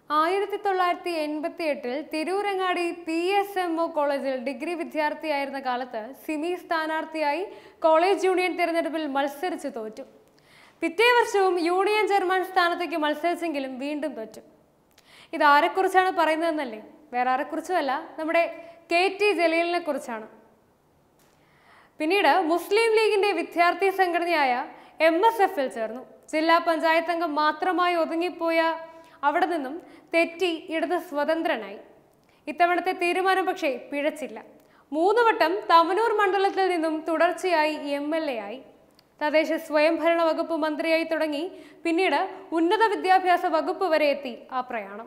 1988 Tirurangadi PSMO കോളേജിൽ degree വിദ്യാർത്ഥിയായിരുന്ന കാലത്ത് സിമി സ്ഥാനാർത്ഥിയായി കോളേജ് യൂണിയൻ തിരഞ്ഞെടുപ്പിൽ മത്സരിച്ചു തോറ്റു. പിറ്റേ വർഷവും യൂണിയൻ ചെയർമാൻ സ്ഥാനത്തേക്ക് മത്സരിച്ചെങ്കിലും വീണ്ടും തോറ്റു. ഇത് ആരെക്കുറിച്ചാണ് പറയുന്നതെന്നല്ലേ? വേറെ ആരെക്കുറിച്ചുമല്ല, നമ്മുടെ KT ജലീലിനെ കുറിച്ചാണ്. പിന്നീട് മുസ്ലിം ലീഗിന്റെ വിദ്യാർത്ഥി സംഘടനയായ MSFൽ ചേർന്നു. ജില്ലാ പഞ്ചായത്ത് അംഗം മാത്രമായി ഒതുങ്ങിപ്പോയ അവിടെ നിന്നും തെറ്റി ഇടത് സ്വതന്ത്രനായി. ഇത്തവണത്തെ തീരുമാനം പക്ഷേ പിഴച്ചില്ല. 3 വട്ടം തവനൂർ മണ്ഡലത്തിൽ നിന്നും തുടർച്ചയായി MLA ആയി. തദ്ദേശ സ്വയംഭരണ വകുപ്പ് മന്ത്രിയായി തുടങ്ങി പിന്നീട് ഉന്നത വിദ്യാഭ്യാസ വകുപ്പ് വരെ എത്തി ആ പ്രയാണം.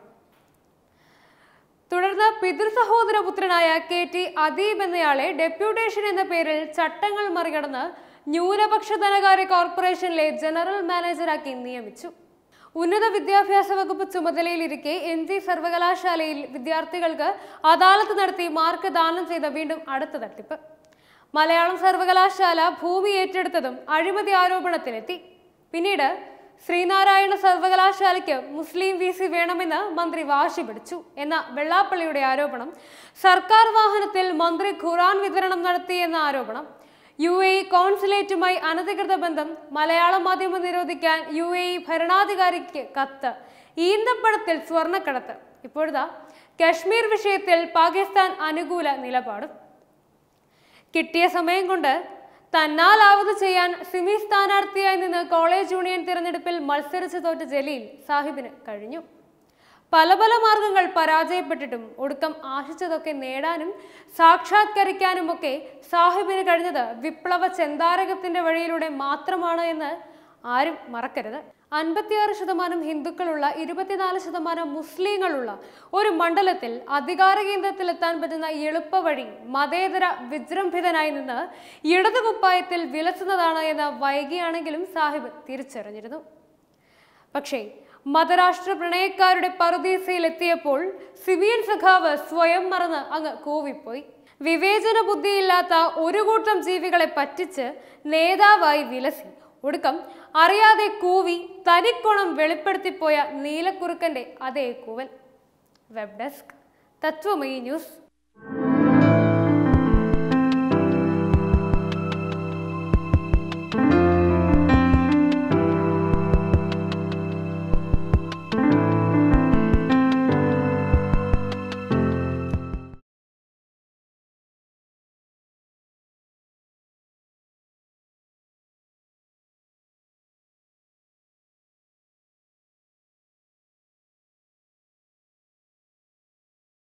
തുടർന്ന് പിതൃസഹോദരപുത്രനായ KT അദീബ് എന്നയാളെ ഡെപ്യൂട്ടേഷൻ എന്ന പേരിൽ ചട്ടങ്ങൾ മറികടന്ന് ന്യൂനപക്ഷ ധനകാര്യ കോർപ്പറേഷനിലെ ജനറൽ മാനേജറാക്കി നിയമിച്ചു. ഉന്നത വിദ്യാഭ്യാസ വകുപ്പ് ചുമതലയിലിരിക്കെ NG സർവകലാശാലയിൽ വിദ്യാർത്ഥികൾക്ക് അദാലത്ത് നടത്തി മാർക്ക് ദാനം ചെയ്ത വീണ്ടും അടുത്ത തട്ടിപ്പ്. മലയാളം സർവകലാശാല ഭൂമി ഏറ്റെടുത്തതും അഴിമതി ആരോപണത്തിലെത്തി. പിന്നീട് ശ്രീനാരായണ സർവകലാശാലയ്ക്ക് മുസ്ലിം VC വേണമെന്ന് മന്ത്രി വാശി പിടിച്ചു എന്ന വെള്ളാപ്പള്ളിയുടെ ആരോപണം. സർക്കാർ വാഹനത്തിൽ മന്ത്രി ഖുർആൻ വിതരണം നടത്തിയെന്ന ആരോപണം. UAE കോൺസുലേറ്റുമായി അനധികൃത ബന്ധം, മലയാള മാധ്യമം നിരോധിക്കാൻ UAE ഭരണാധികാരിക്ക് കത്ത്, ഈന്തപ്പഴത്തിൽ സ്വർണ്ണക്കടത്ത്, ഇപ്പോഴത്തെ കശ്മീർ വിഷയത്തിൽ പാകിസ്ഥാൻ അനുകൂല നിലപാടും. കിട്ടിയ സമയം കൊണ്ട് തന്നാലാവത് ചെയ്യാൻ സിമി സ്ഥാനാർത്ഥിയായി നിന്ന് കോളേജ് യൂണിയൻ തിരഞ്ഞെടുപ്പിൽ മത്സരിച്ച് തോറ്റ ജലീൽ സാഹിബിന് കഴിഞ്ഞു. പല മാർഗങ്ങൾ പരാജയപ്പെട്ടിട്ടും ഒടുക്കം ആശിച്ചതൊക്കെ നേടാനും സാക്ഷാത്കരിക്കാനുമൊക്കെ സാഹിബിന് കഴിഞ്ഞത് വിപ്ലവ ചെന്താരകത്തിന്റെ വഴിയിലൂടെ മാത്രമാണ് എന്ന് ആരും മറക്കരുത്. 56% ഹിന്ദുക്കളുള്ള 24% മുസ്ലിങ്ങളുള്ള ഒരു മണ്ഡലത്തിൽ അധികാര കേന്ദ്രത്തിലെത്താൻ പറ്റുന്ന എളുപ്പവഴി മതേതര വിജൃംഭിതനായി നിന്ന് ഇടതുകുപ്പായത്തിൽ വിലസുന്നതാണ് എന്ന് വൈകിയാണെങ്കിലും സാഹിബ് തിരിച്ചറിഞ്ഞിരുന്നു. പക്ഷേ മതരാഷ്ട്ര പ്രണയക്കാരുടെ പറുദീസയിലെത്തിയപ്പോൾ സിവിയൻ സഖാവ് സ്വയം മറന്ന് അങ്ങ് കൂവിപ്പോയി. വിവേചന ബുദ്ധിയില്ലാത്ത ഒരു കൂട്ടം ജീവികളെ പറ്റിച്ച് നേതാവായി വിലസി. ഒടുക്കം അറിയാതെ കൂവി തനിക്കോണം വെളിപ്പെടുത്തിപ്പോയ നീലക്കുറുക്കന്റെ അതേ കൂവൽ. Web desk, Tatwamayi news.